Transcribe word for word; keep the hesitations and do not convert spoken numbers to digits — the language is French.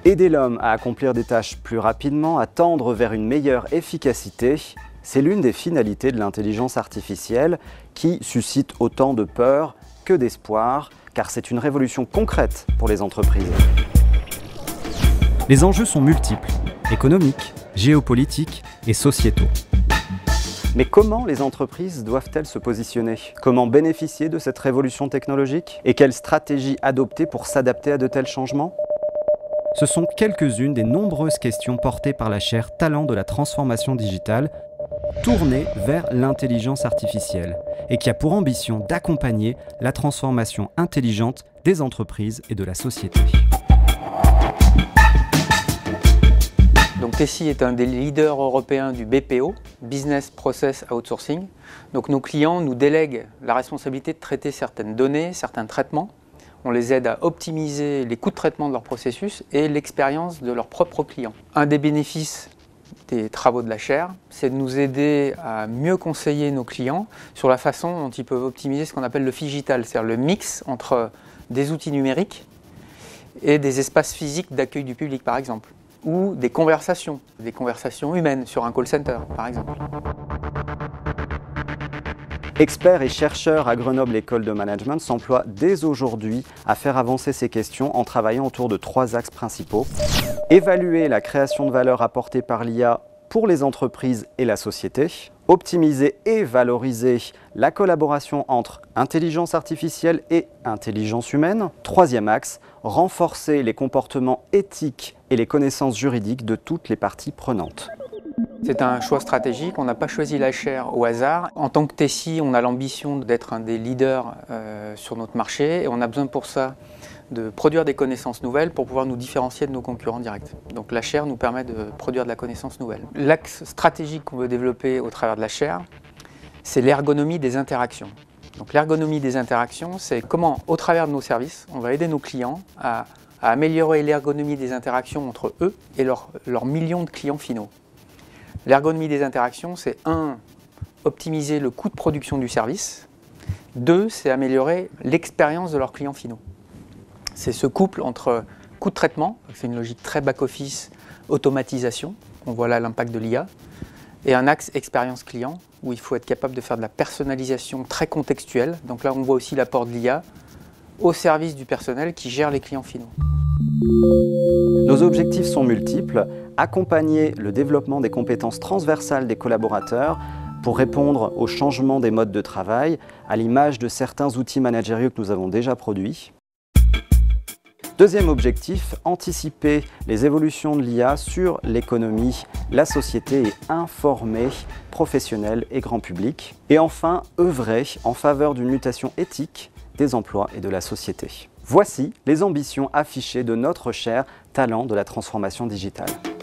Aider l'homme à accomplir des tâches plus rapidement, à tendre vers une meilleure efficacité, c'est l'une des finalités de l'intelligence artificielle qui suscite autant de peur que d'espoir, car c'est une révolution concrète pour les entreprises. Les enjeux sont multiples, économiques, géopolitiques et sociétaux. Mais comment les entreprises doivent-elles se positionner? Comment bénéficier de cette révolution technologique? Et quelles stratégies adopter pour s'adapter à de tels changements? Ce sont quelques-unes des nombreuses questions portées par la chaire Talents de la transformation digitale, tournée vers l'intelligence artificielle, et qui a pour ambition d'accompagner la transformation intelligente des entreprises et de la société. Donc Tessie est un des leaders européens du B P O, Business Process Outsourcing. Donc nos clients nous délèguent la responsabilité de traiter certaines données, certains traitements. On les aide à optimiser les coûts de traitement de leur processus et l'expérience de leurs propres clients. Un des bénéfices des travaux de la chaire, c'est de nous aider à mieux conseiller nos clients sur la façon dont ils peuvent optimiser ce qu'on appelle le phygital, c'est-à-dire le mix entre des outils numériques et des espaces physiques d'accueil du public par exemple, ou des conversations, des conversations humaines sur un call center par exemple. Experts et chercheurs à Grenoble École de Management s'emploient dès aujourd'hui à faire avancer ces questions en travaillant autour de trois axes principaux. Évaluer la création de valeur apportée par l'I A pour les entreprises et la société. Optimiser et valoriser la collaboration entre intelligence artificielle et intelligence humaine. Troisième axe, renforcer les comportements éthiques et les connaissances juridiques de toutes les parties prenantes. C'est un choix stratégique, on n'a pas choisi la chaire au hasard. En tant que Tessie, on a l'ambition d'être un des leaders euh, sur notre marché et on a besoin pour ça de produire des connaissances nouvelles pour pouvoir nous différencier de nos concurrents directs. Donc la chaire nous permet de produire de la connaissance nouvelle. L'axe stratégique qu'on veut développer au travers de la chaire, c'est l'ergonomie des interactions. Donc l'ergonomie des interactions, c'est comment, au travers de nos services, on va aider nos clients à, à améliorer l'ergonomie des interactions entre eux et leurs leurs millions de clients finaux. L'ergonomie des interactions, c'est un, optimiser le coût de production du service. Deux, c'est améliorer l'expérience de leurs clients finaux. C'est ce couple entre coût de traitement, c'est une logique très back-office, automatisation, on voit là l'impact de l'I A, et un axe expérience client, où il faut être capable de faire de la personnalisation très contextuelle. Donc là, on voit aussi l'apport de l'I A au service du personnel qui gère les clients finaux. Nos objectifs sont multiples. Accompagner le développement des compétences transversales des collaborateurs pour répondre au changement des modes de travail, à l'image de certains outils managériaux que nous avons déjà produits. Deuxième objectif, anticiper les évolutions de l'I A sur l'économie, la société et informer professionnels et grand public. Et enfin, œuvrer en faveur d'une mutation éthique des emplois et de la société. Voici les ambitions affichées de notre chaire Talents de la transformation digitale.